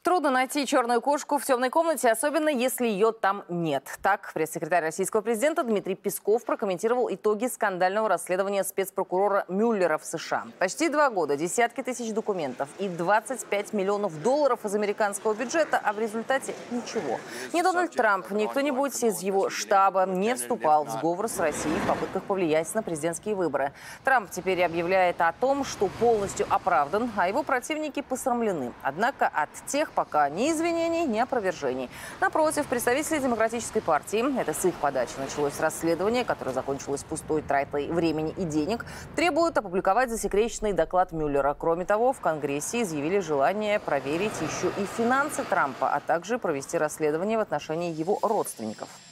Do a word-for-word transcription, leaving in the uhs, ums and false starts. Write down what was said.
Трудно найти черную кошку в темной комнате, особенно если ее там нет. Так, пресс-секретарь российского президента Дмитрий Песков прокомментировал итоги скандального расследования спецпрокурора Мюллера в США. Почти два года, десятки тысяч документов и двадцать пять миллионов долларов из американского бюджета, а в результате ничего. Ни Дональд Трамп, ни кто-нибудь из его штаба не вступал в сговор с Россией в попытках повлиять на президентские выборы. Трамп теперь объявляет о том, что полностью оправдан, а его противники посрамлены. Однако от тех пока ни извинений, ни опровержений. Напротив, представители Демократической партии, это с их подачи началось расследование, которое закончилось пустой тратой времени и денег, требуют опубликовать засекреченный доклад Мюллера. Кроме того, в Конгрессе изъявили желание проверить еще и финансы Трампа, а также провести расследование в отношении его родственников.